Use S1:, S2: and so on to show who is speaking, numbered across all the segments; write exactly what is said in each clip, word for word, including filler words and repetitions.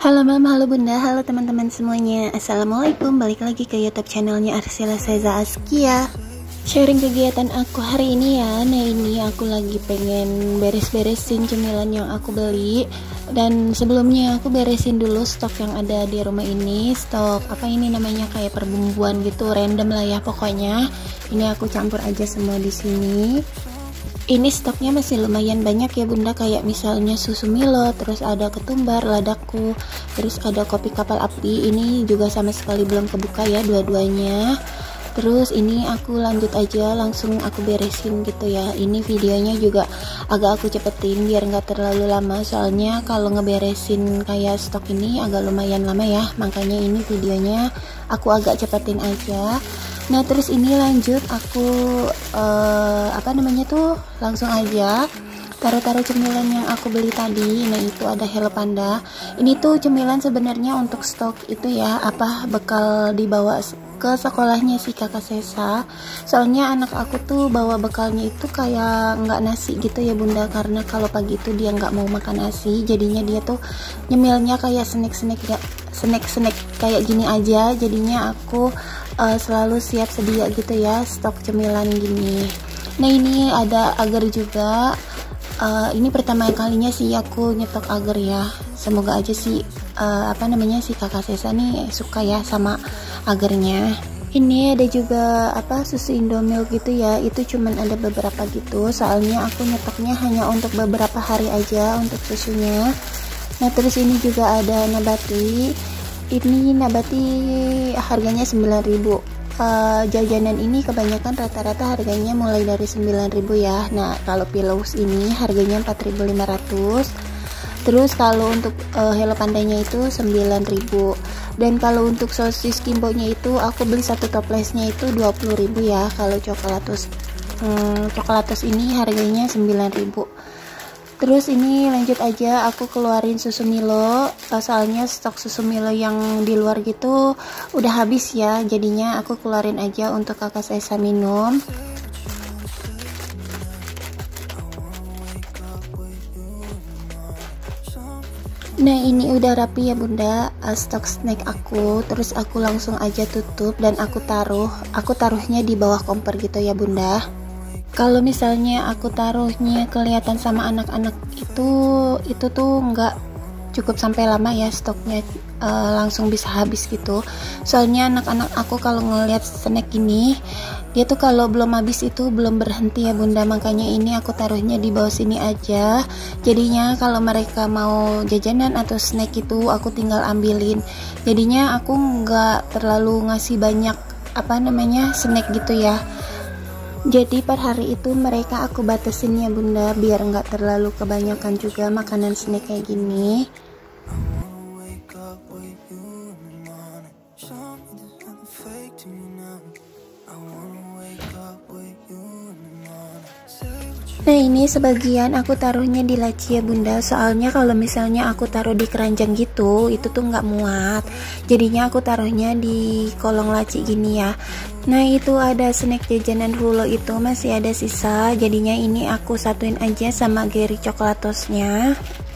S1: Halo Mam, halo Bunda, halo teman-teman semuanya. Assalamualaikum, balik lagi ke YouTube channelnya Arsila Seza Askia. Sharing kegiatan aku hari ini ya. Nah ini aku lagi pengen beres-beresin cemilan yang aku beli. Dan sebelumnya aku beresin dulu stok yang ada di rumah ini. Stok apa ini namanya, kayak perbumbuan gitu, random lah ya pokoknya. Ini aku campur aja semua di sini. Ini stoknya masih lumayan banyak ya Bunda, kayak misalnya susu Milo, terus ada ketumbar, ladaku, terus ada kopi kapal api. Ini juga sama sekali belum kebuka ya dua-duanya. Terus ini aku lanjut aja, langsung aku beresin gitu ya. Ini videonya juga agak aku cepetin biar nggak terlalu lama, soalnya kalau ngeberesin kayak stok ini agak lumayan lama ya, makanya ini videonya aku agak cepetin aja. Nah terus ini lanjut aku uh, apa namanya tuh langsung aja taruh-taruh cemilan yang aku beli tadi. Nah itu ada Hello Panda. Ini tuh cemilan sebenarnya untuk stok itu ya, apa bekal dibawa ke sekolahnya si kakak Sesa. Soalnya anak aku tuh bawa bekalnya itu kayak nggak nasi gitu ya Bunda, karena kalau pagi itu dia nggak mau makan nasi, jadinya dia tuh nyemilnya kayak snack-snack ya, snack-snack kayak gini aja. Jadinya aku uh, selalu siap sedia gitu ya stok cemilan gini. Nah ini ada agar juga. Uh, ini pertama kalinya sih aku nyetok agar ya. Semoga aja sih uh, apa namanya si kakak Sesa nih suka ya sama agarnya. Ini ada juga apa susu Indomilk gitu ya. Itu cuman ada beberapa gitu. Soalnya aku nyetoknya hanya untuk beberapa hari aja untuk susunya. Nah terus ini juga ada Nabati. Ini Nabati harganya sembilan ribu. Uh, jajanan ini kebanyakan rata-rata harganya mulai dari sembilan ribu ya. Nah kalau Pillows ini harganya empat ribu lima ratus. Terus kalau untuk uh, Hello Pandanya itu sembilan ribu. Dan kalau untuk sosis Kimbo-nya itu aku beli satu toplesnya itu dua puluh ribu ya. Kalau coklatus hmm, coklatus ini harganya sembilan ribu. Terus ini lanjut aja aku keluarin susu Milo, soalnya stok susu Milo yang di luar gitu udah habis ya, jadinya aku keluarin aja untuk kakak Sesa minum. Nah ini udah rapi ya Bunda, stok snack aku. Terus aku langsung aja tutup dan aku taruh, aku taruhnya di bawah kompor gitu ya Bunda. Kalau misalnya aku taruhnya kelihatan sama anak-anak itu itu tuh nggak cukup sampai lama ya stoknya, uh, langsung bisa habis gitu. Soalnya anak-anak aku kalau ngelihat snack ini dia tuh kalau belum habis itu belum berhenti ya Bunda, makanya ini aku taruhnya di bawah sini aja. Jadinya kalau mereka mau jajanan atau snack itu aku tinggal ambilin. Jadinya aku nggak terlalu ngasih banyak apa namanya snack gitu ya. Jadi per hari itu mereka aku batasin ya Bunda, biar nggak terlalu kebanyakan juga makanan snack kayak gini. Nah ini sebagian aku taruhnya di laci ya Bunda, soalnya kalau misalnya aku taruh di keranjang gitu itu tuh nggak muat, jadinya aku taruhnya di kolong laci gini ya. Nah itu ada snack jajanan Rulo itu masih ada sisa, jadinya ini aku satuin aja sama Geri Coklatosnya.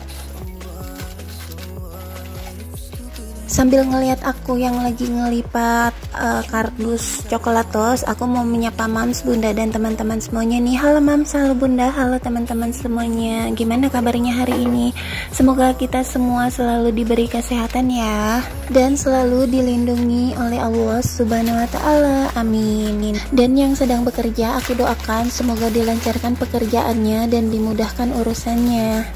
S1: Sambil ngelihat aku yang lagi ngelipat uh, kardus coklatos, aku mau menyapa Mams, Bunda, dan teman-teman semuanya nih. Halo Mams, halo Bunda, halo teman-teman semuanya. Gimana kabarnya hari ini? Semoga kita semua selalu diberi kesehatan ya, dan selalu dilindungi oleh Allah Subhanahu wa Ta'ala. Amin. Dan yang sedang bekerja, aku doakan semoga dilancarkan pekerjaannya dan dimudahkan urusannya.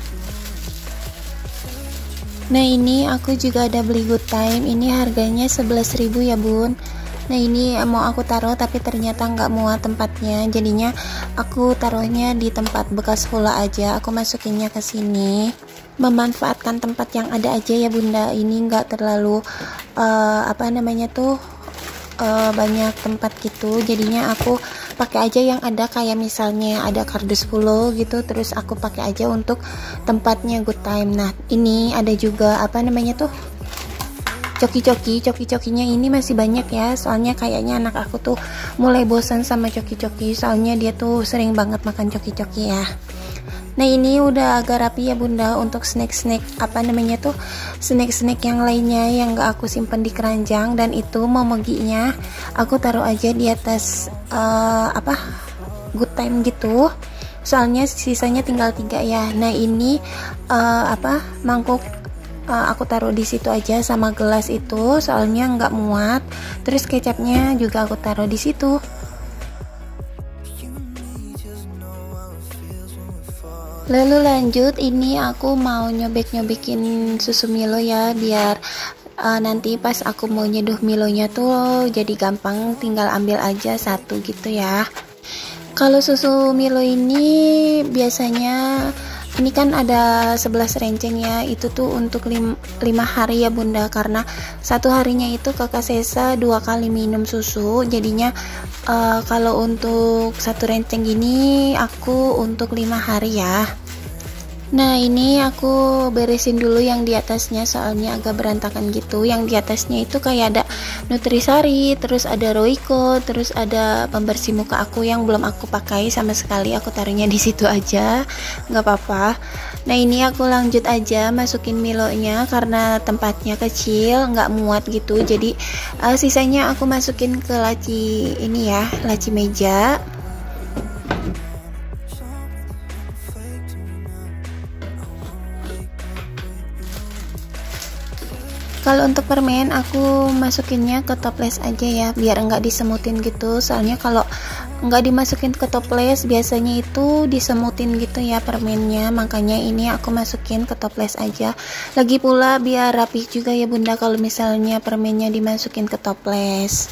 S1: Nah ini aku juga ada beli Good Time, ini harganya sebelas ribu ya Bun. Nah ini mau aku taruh tapi ternyata nggak muat tempatnya, jadinya aku taruhnya di tempat bekas hula aja. Aku masukinnya ke sini, memanfaatkan tempat yang ada aja ya Bunda. Ini nggak terlalu uh, apa namanya tuh uh, banyak tempat gitu, jadinya aku pakai aja yang ada, kayak misalnya ada kardus fulo gitu, terus aku pakai aja untuk tempatnya Good Time. Nah ini ada juga apa namanya tuh coki-coki, coki-cokinya ini masih banyak ya, soalnya kayaknya anak aku tuh mulai bosan sama coki-coki, soalnya dia tuh sering banget makan coki-coki ya. Nah ini udah agak rapi ya bunda. Untuk snack-snack apa namanya tuh, snack-snack yang lainnya yang gak aku simpan di keranjang, dan itu momoginya aku taruh aja di atas uh, apa good time gitu, soalnya sisanya tinggal tiga ya. Nah ini uh, apa mangkuk uh, aku taruh di situ aja sama gelas itu, soalnya nggak muat. Terus kecapnya juga aku taruh di situ. Lalu lanjut, ini aku mau nyobek-nyobekin susu Milo ya, biar uh, nanti pas aku mau nyeduh Milonya tuh jadi gampang, tinggal ambil aja satu gitu ya. Kalau susu Milo ini biasanya ini kan ada sebelas renceng ya, itu tuh untuk lima hari ya bunda, karena satu harinya itu kakak Sesa dua kali minum susu, jadinya uh, kalau untuk satu renceng gini aku untuk lima hari ya. Nah ini aku beresin dulu yang di atasnya, soalnya agak berantakan gitu. Yang di atasnya itu kayak ada Nutrisari, terus ada Royco, terus ada pembersih muka aku yang belum aku pakai sama sekali, aku taruhnya di situ aja, nggak apa-apa. Nah ini aku lanjut aja masukin Milonya, karena tempatnya kecil nggak muat gitu, jadi uh, sisanya aku masukin ke laci ini ya, laci meja. Kalau untuk permen aku masukinnya ke toples aja ya, biar enggak disemutin gitu, soalnya kalau enggak dimasukin ke toples biasanya itu disemutin gitu ya permennya, makanya ini aku masukin ke toples aja. Lagi pula biar rapi juga ya bunda kalau misalnya permennya dimasukin ke toples.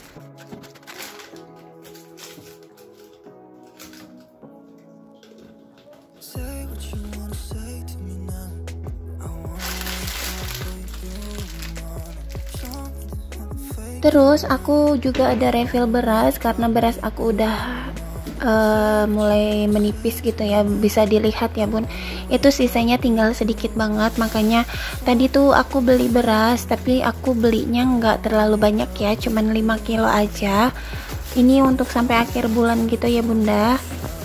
S1: Terus aku juga ada refill beras, karena beras aku udah uh, mulai menipis gitu ya, bisa dilihat ya bun, itu sisanya tinggal sedikit banget. Makanya tadi tuh aku beli beras, tapi aku belinya nggak terlalu banyak ya, cuman lima kilo aja. Ini untuk sampai akhir bulan gitu ya bunda.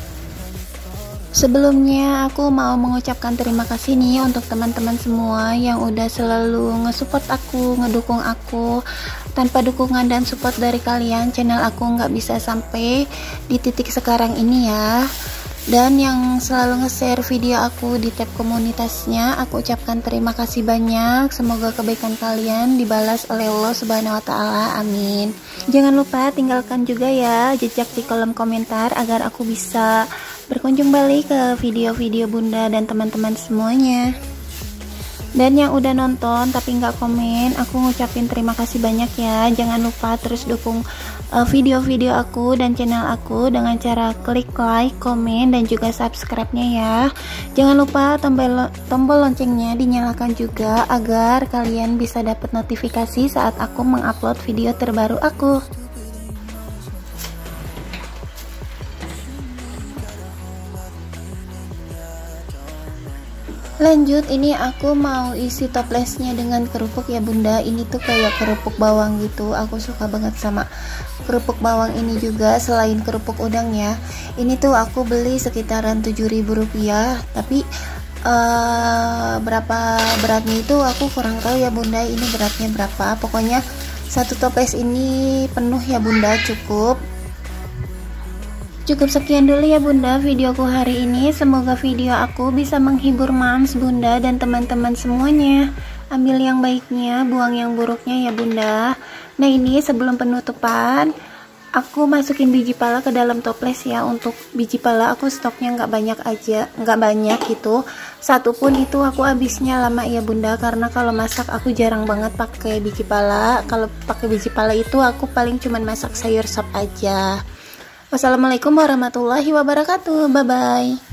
S1: Sebelumnya aku mau mengucapkan terima kasih nih untuk teman-teman semua yang udah selalu nge-support aku, ngedukung aku. Tanpa dukungan dan support dari kalian, channel aku nggak bisa sampai di titik sekarang ini ya. Dan yang selalu nge-share video aku di tab komunitasnya, aku ucapkan terima kasih banyak. Semoga kebaikan kalian dibalas oleh Allah Subhanahu wa Ta'ala, amin. Jangan lupa tinggalkan juga ya jejak di kolom komentar agar aku bisa berkunjung balik ke video-video bunda dan teman-teman semuanya. Dan yang udah nonton tapi nggak komen, aku ngucapin terima kasih banyak ya. Jangan lupa terus dukung video-video uh, aku dan channel aku dengan cara klik like, komen, dan juga subscribe-nya ya. Jangan lupa tombol, tombol loncengnya dinyalakan juga agar kalian bisa dapat notifikasi saat aku mengupload video terbaru aku. Lanjut, ini aku mau isi toplesnya dengan kerupuk ya bunda. Ini tuh kayak kerupuk bawang gitu, aku suka banget sama kerupuk bawang ini juga selain kerupuk udang ya. Ini tuh aku beli sekitaran tujuh ribu rupiah, tapi uh, berapa beratnya itu aku kurang tahu ya bunda, ini beratnya berapa. Pokoknya satu toples ini penuh ya bunda, cukup. Cukup sekian dulu ya bunda videoku hari ini. Semoga video aku bisa menghibur mams, bunda, dan teman-teman semuanya. Ambil yang baiknya, buang yang buruknya ya bunda. Nah ini sebelum penutupan, aku masukin biji pala ke dalam toples ya. Untuk biji pala aku stoknya nggak banyak aja, nggak banyak gitu. Satu pun itu aku habisnya lama ya bunda, karena kalau masak aku jarang banget pakai biji pala. Kalau pakai biji pala itu aku paling cuman masak sayur sop aja. Wassalamualaikum warahmatullahi wabarakatuh. Bye bye.